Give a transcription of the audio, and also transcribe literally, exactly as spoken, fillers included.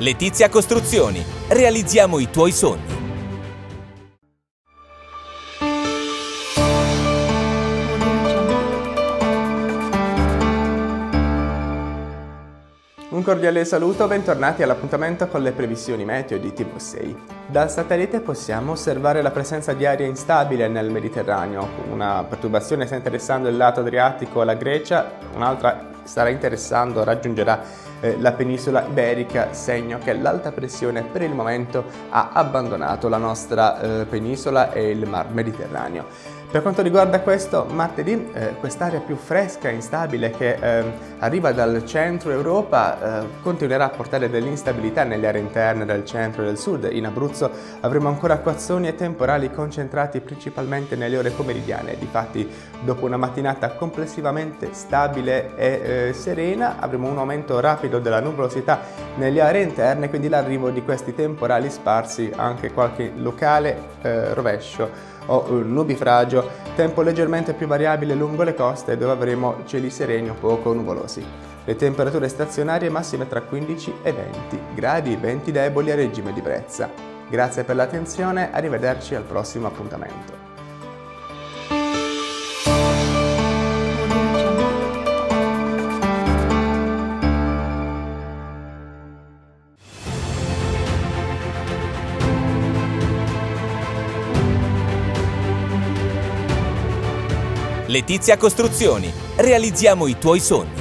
Letizia Costruzioni. Realizziamo i tuoi sogni. Un cordiale saluto, bentornati all'appuntamento con le previsioni meteo di T V sei. Dal satellite possiamo osservare la presenza di aria instabile nel Mediterraneo. Una perturbazione sta interessando il lato Adriatico e la Grecia, un'altra starà interessando, raggiungerà eh, la penisola iberica, segno che l'alta pressione per il momento ha abbandonato la nostra eh, penisola e il mar Mediterraneo. Per quanto riguarda questo martedì, eh, quest'area più fresca e instabile che eh, arriva dal centro Europa eh, continuerà a portare dell'instabilità nelle aree interne del centro e del sud. In Abruzzo avremo ancora acquazzoni e temporali concentrati principalmente nelle ore pomeridiane. Difatti, dopo una mattinata complessivamente stabile e eh, serena, avremo un aumento rapido della nuvolosità nelle aree interne, quindi l'arrivo di questi temporali sparsi, anche qualche locale eh, rovescio o uh, nubifragio, tempo leggermente più variabile lungo le coste dove avremo cieli sereni o poco nuvolosi. Le temperature stazionarie massime tra quindici e venti gradi, venti deboli a regime di Brezza. Grazie per l'attenzione, arrivederci al prossimo appuntamento. Letizia Costruzioni. Realizziamo i tuoi sogni.